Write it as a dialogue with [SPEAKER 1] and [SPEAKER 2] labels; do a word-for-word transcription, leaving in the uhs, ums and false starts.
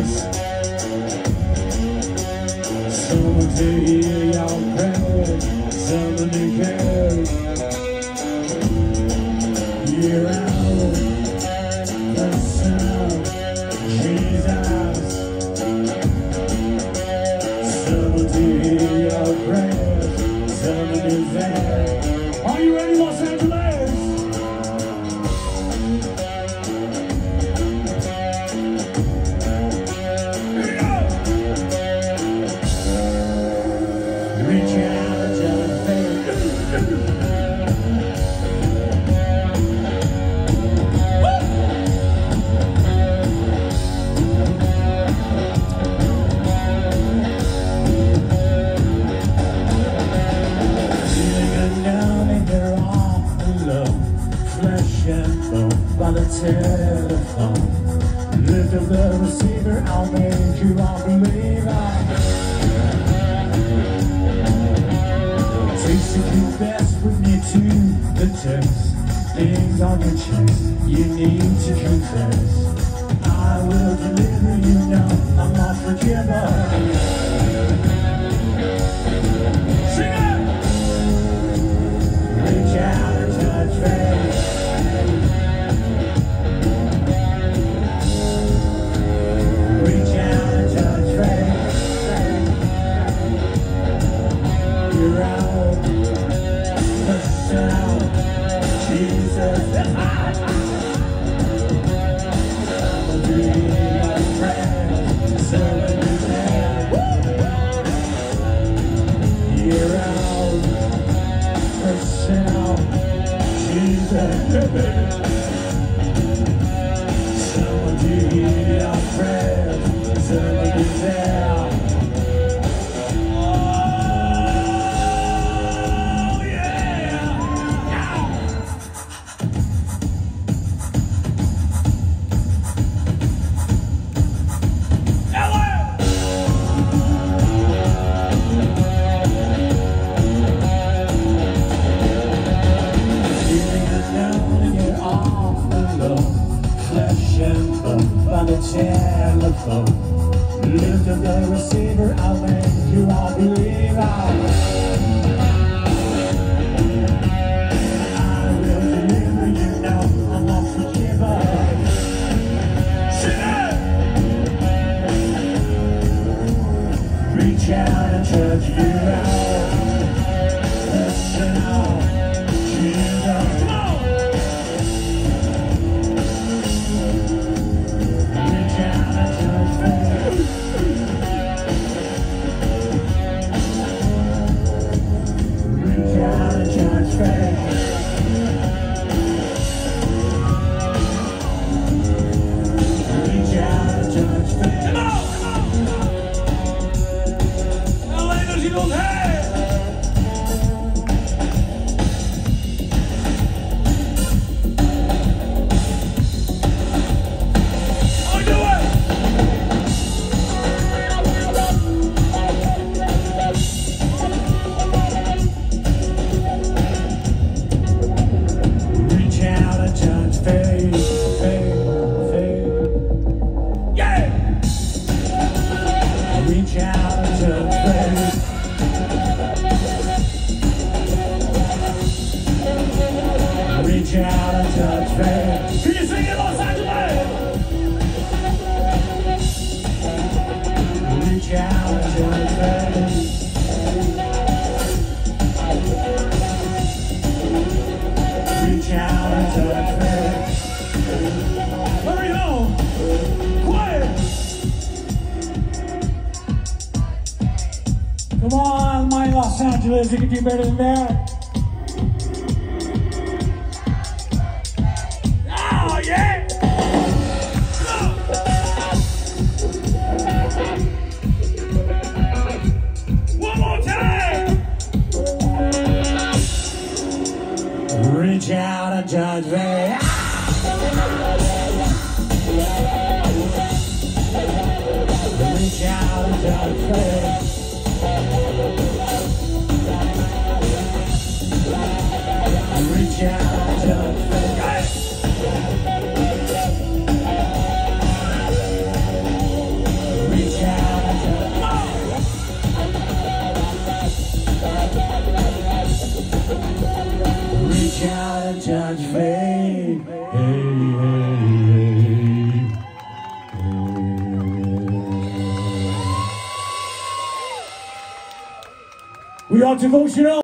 [SPEAKER 1] us. Someone to hear your prayers, someone who cares. You're out, the sound, Jesus. Someone to hear your prayers, someone who's there. Are you ready, Los Angeles? Reach out to the faith. Feeling unknown and you're all alone. Flesh and bone by the telephone. Lift up the receiver, I'll make you all believe I takes to confess with me to the test. Things on your chest, you need to confess. I will deliver you, no, I'm not forgiver. Sing it! Reach out and touch faith. Reach out and touch faith. You're out. The sound, Jesus. I'll be your friend, someone who's there. You're out. The sound, Jesus. Someone to hear your prayers, someone who's there. By the telephone, lift up the receiver, I'll make you all believe I I will deliver you, no, I'm not forgiver. Sing it! Reach out and touch you out. Listen out, Jesus. Reach out and touch faith. Can you sing it, Los Angeles? Reach out and touch faith. Reach out and touch faith. Hurry home. Quiet. Come on, my Los Angeles, you can do better than that. Reach out and touch me. Reach out and touch me. Reach out and touch me. We are devotional.